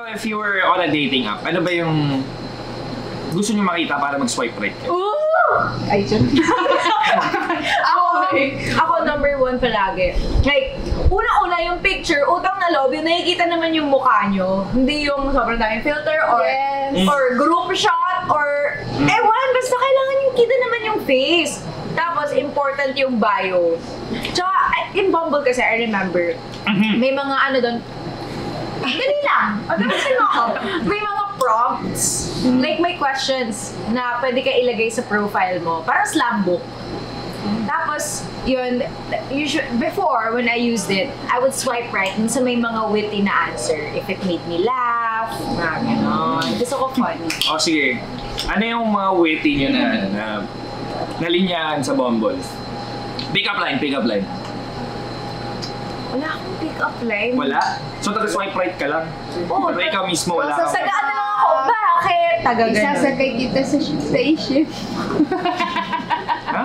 if you were on a dating app, ano ba yung gusto niyo makita para mag-swipe right kayo? Ay, dyan. Ako number 1 palagi. Like, una-una yung picture, utang na loob, yung nakikita naman yung mukha nyo. Hindi yung sobrang daming filter or or group shot or ewan, basta kailangan yung kita naman yung face. Tapos, important yung bio. Tsaka, in Bumble kasi, I remember, may mga ano doon, dali lang. Pagkakasin mo ako. May mga prompts. Like, may questions na pwede ka ilagay sa profile mo. Parang slam book. Tapos, yun, before, when I used it, I would swipe right sa may mga witty na answer. If it made me laugh, mga ganon. Gusto ko funny. O sige, ano yung mga witty nyo na linyahan sa Bumble? Pick up line, pick up line. Wala akong pick-up line. Wala? So, taga-swipe right ka lang? Oo. Pero ikaw mismo wala ka. Sasagaan na lang ako. Bakit? Taga-ganon. Isasakay kita sa spaceship. Ha?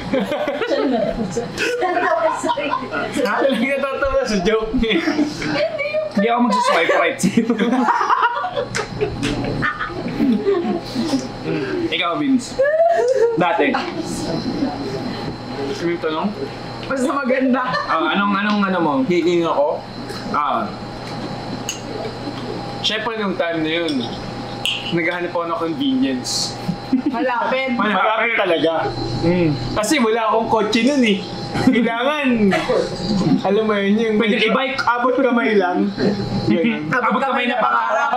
Talaga tatawa sa joke niya. Hindi ako mag-swipe right sa'yo. Ikaw, Vince. Dati. Ano yung tanong? Basta maganda. Anong ano mo? Hingin ako. Siyempre nung time na yun, naghahanap ako ng convenience. Malapit. Malapit talaga. Kasi wala akong kotse nun eh. Kailangan, alam mo yun, yung Pwede i-bike. abot kamay lang. Abot kamay na pangarap.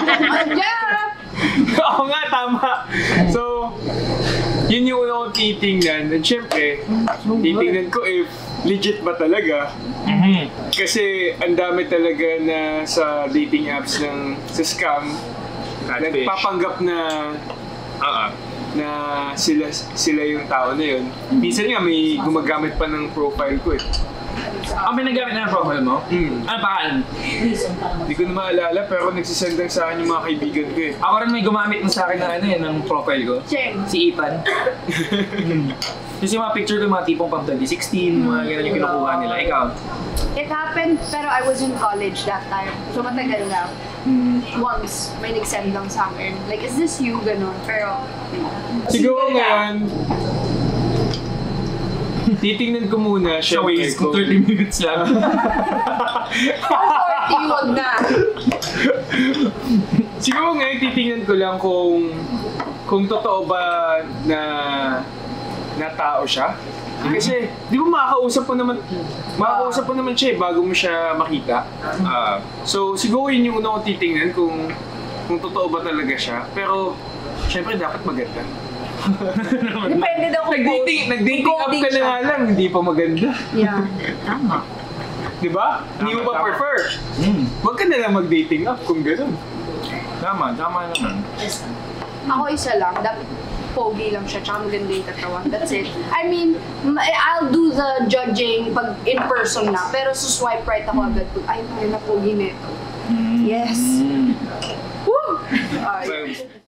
Oo nga, tama. So, yun yung una kong titingnan. And syempre, titingnan ko if legit ba talaga. Kasi ang dami talaga na sa dating apps sa scam, nagpapanggap na na sila yung tao na yun. Minsan nga may gumagamit pa ng profile ko eh. May nagamit na ang profile mo? Ano pa? Hindi ko na maalala pero nagsisendang sa akin yung mga kaibigan ko eh. Ako rin may gumamit na sa akin ng profile ko. Si Ethan. Kasi yung mga picture ko, yung mga tipong pang 2016, mga gano'n yung kinukuha nila. Ikaw? It happened, pero I was in college that time. So matagal na. Once, may nag-send lang sa akin. Like, is this you? Ganon. Pero, Siguro ngayon, titingnan ko muna Sa ways, kung 30 minutes lang. 40, wag na. Siguro ngayon titingnan ko lang kung totoo ba na tao siya. Kasi, di ba makakausap mo naman siya bago mo siya makita. So, siguro yun yung una kong titingnan kung totoo ba talaga siya. Pero, syempre dapat maganda. Depende daw kung Nag-dating up ka na nga lang, hindi pa maganda. Yeah. Tama. Di ba? Hindi mo ba prefer? Huwag ka na lang mag-dating up kung gano'n. Tama naman. Ako isa lang. Dapat pogi lang siya, tsaka maganda yung katawan. That's it. I mean, I'll do the judging pag in person na. Pero sa swipe right ako agad. Ay, na pogi nito. Yes. Woo!